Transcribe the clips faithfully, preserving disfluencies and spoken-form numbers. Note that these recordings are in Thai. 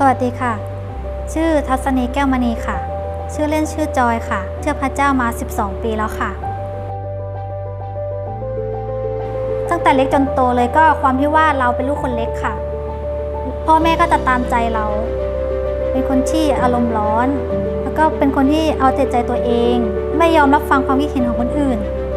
วัสดีค่ะชื่อทัศนีแก้วมณีค่ะชื่อเล่นชื่อจอยค่ะเชื่อพระเจ้ามาสิบสองปีแล้วค่ะตั้งแต่เล็กจนโตเลยก็ความที่ว่าเราเป็นลูกคนเล็กค่ะพ่อแม่ก็จะตามใจเราเป็นคนที่อารมณ์ร้อนแล้วก็เป็นคนที่เอาแต่ใจตัวเองไม่ยอมรับฟังความคิดเห็นของคนอื่น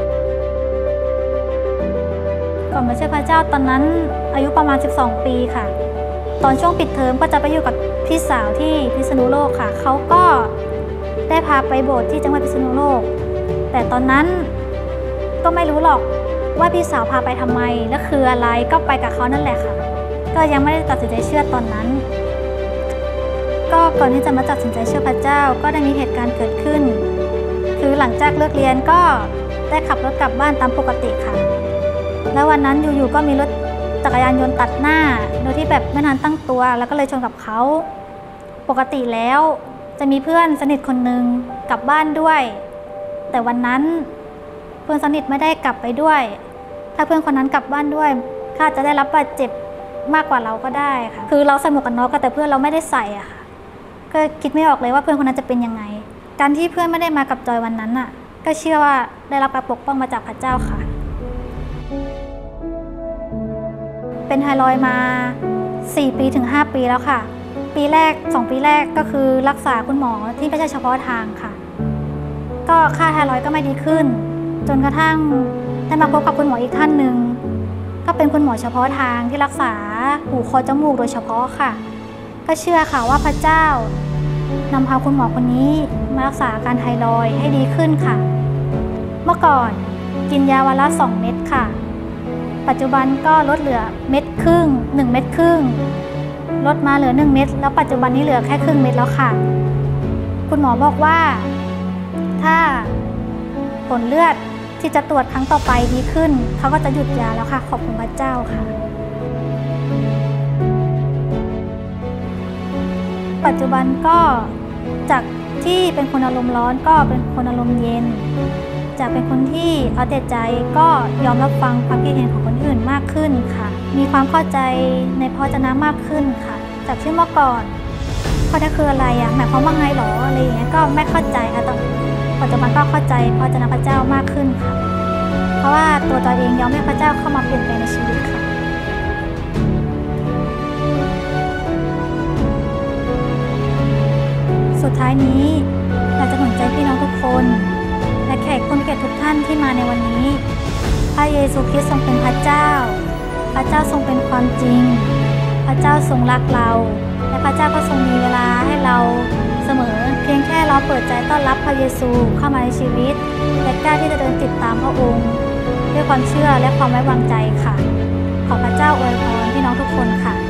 ก่อนมาเชื่อพระเจ้าตอนนั้นอายุประมาณสิบสองปีค่ะตอนช่วงปิดเทอมก็จะไปอยู่กับพี่สาวที่พิษณุโลกค่ะเขาก็ได้พาไปโบสถ์ที่จังหวัดพิษณุโลกแต่ตอนนั้นก็ไม่รู้หรอกว่าพี่สาวพาไปทำไมและคืออะไรก็ไปกับเขานั่นแหละค่ะก็ยังไม่ได้ตัดสินใจเชื่อตอนนั้นก็ก่อนที่จะมาตัดสินใจเชื่อพระเจ้าก็ได้มีเหตุการณ์เกิดขึ้นคือหลังจากเลิกเรียนก็ได้ขับรถกลับบ้านตามปกติค่ะแล้ววันนั้นอยู่ๆก็มีรถจักรยานยนต์ตัดหน้าโดยที่แบบไม่ทันตั้งตัวแล้วก็เลยชนกับเขาปกติแล้วจะมีเพื่อนสนิทคนนึงกลับบ้านด้วยแต่วันนั้นเพื่อนสนิทไม่ได้กลับไปด้วยถ้าเพื่อนคนนั้นกลับบ้านด้วยข้าจะได้รับบาดเจ็บมากกว่าเราก็ได้ค่ะคือเราใส่หมวกกันน็อกแต่เพื่อนเราไม่ได้ใส่อะค่ะก็คิดไม่ออกเลยว่าเพื่อนคนนั้นจะเป็นยังไงการที่เพื่อนไม่ได้มากับจอยวันนั้นอะก็เชื่อว่าได้รับการปกป้องมาจากพระเจ้าค่ะเป็นไทรอยด์มาสี่ปีถึงห้าปีแล้วค่ะปีแรกสองปีแรกก็คือรักษาคุณหมอที่ไม่ใช่เฉพาะทางค่ะก็ค่าไทรอยด์ก็ไม่ดีขึ้นจนกระทั่งได้มาพบกับคุณหมออีกท่านหนึ่งก็เป็นคุณหมอเฉพาะทางที่รักษาหูคอจมูกโดยเฉพาะค่ะก็เชื่อค่ะว่าพระเจ้านำพาคุณหมอคนนี้มารักษาอาการไทรอยด์ให้ดีขึ้นค่ะเมื่อก่อนกินยาวันละสองเม็ดค่ะปัจจุบันก็ลดเหลือเม็ดครึ่งหนึ่งเม็ดครึ่งลดมาเหลือหนึ่งเม็ดแล้วปัจจุบันนี้เหลือแค่ครึ่งเม็ดแล้วค่ะคุณหมอบอกว่าถ้าผลเลือดที่จะตรวจครั้งต่อไปดีขึ้นเขาก็จะหยุดยาแล้วค่ะขอบคุณพระเจ้าค่ะปัจจุบันก็จากที่เป็นคนอารมณ์ร้อนก็เป็นคนอารมณ์เย็นจากเป็นคนที่เอาแต่ใจก็ยอมรับฟังความคิดเห็นของคนอื่นมากขึ้นค่ะมีความเข้าใจในพระวจนะมากขึ้นค่ะจากที่เมื่อก่อนพระวจนะคืออะไรอะหมายความว่าไงหรออะไรอย่างเงี้ยก็ไม่เข้าใจค่ะตอนปัจจุบันก็เข้าใจพระวจนะพระเจ้ามากขึ้นค่ะเพราะว่าตัวตัวเองยอมให้พระเจ้าเข้ามาเปลี่ยนแปลงในชีวิตค่ะสุดท้ายนี้อยากจะหนุนใจพี่น้องทุกคนและแขกผู้มีเกียรติทุกท่านที่มาในวันนี้พระเยซูคริสต์ทรงเป็นพระเจ้าพระเจ้าทรงเป็นความจริงพระเจ้าทรงรักเราและพระเจ้าก็ทรงมีเวลาให้เราเสมอเพียงแค่เราเปิดใจต้อนรับพระเยซูเข้ามาในชีวิตและกล้าที่จะเดินติดตามพระองค์ด้วยความเชื่อและความไว้วางใจค่ะขอพระเจ้าอวยพรพี่น้องทุกคนค่ะ